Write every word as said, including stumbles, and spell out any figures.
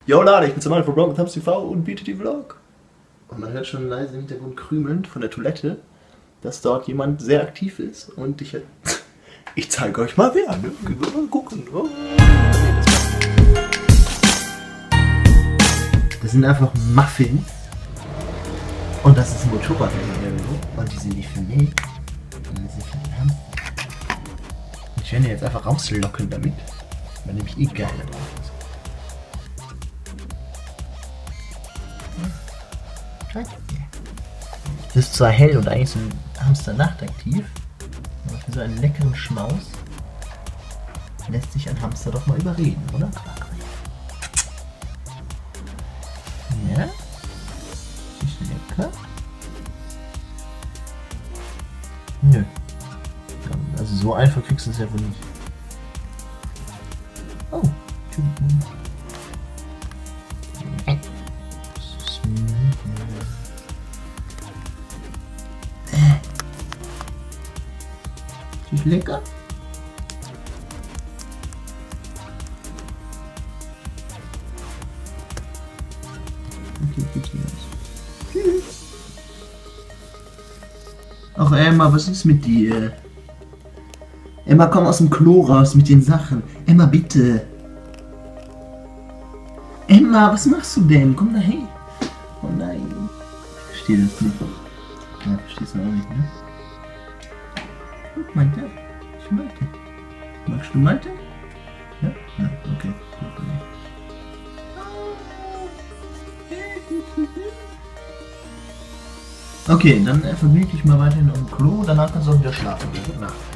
Yo Leute, ich bin Samantha von Broken Thumbs T V und biete die Vlog. Und man hört schon leise im Hintergrund krümelnd von der Toilette, dass dort jemand sehr aktiv ist und ich ich zeige euch mal wer, ne? Mal gucken. Oh. Das sind einfach Muffins und das ist ein Motorrad und die sind nicht für mich, sondern die sind für den Hamster. Ich werde jetzt einfach rauslocken damit, weil nämlich eh geil drauf ist. Es ist zwar hell und eigentlich so ein Hamster nachtaktiv, aber für so einen leckeren Schmaus lässt sich ein Hamster doch mal überreden, oder? Ja? Ist lecker? Nö. Also so einfach kriegst du es ja wohl nicht. Oh, Entschuldigung. Ist lecker? Okay, gibt's nicht aus. Tschüss. Ach Emma, was ist mit dir? Emma, komm aus dem Klo raus mit den Sachen. Emma, bitte. Emma, was machst du denn? Komm da hin. Oh nein. Ich verstehe das nicht. Ja, verstehst du auch nicht, ne? Guck, Malte. Ich Malte. Magst du Malte? Ja? Ja, okay. Okay, dann äh, vergnüge ich mal weiterhin auf dem Klo. Danach kannst du auch wieder schlafen. Gute Nacht.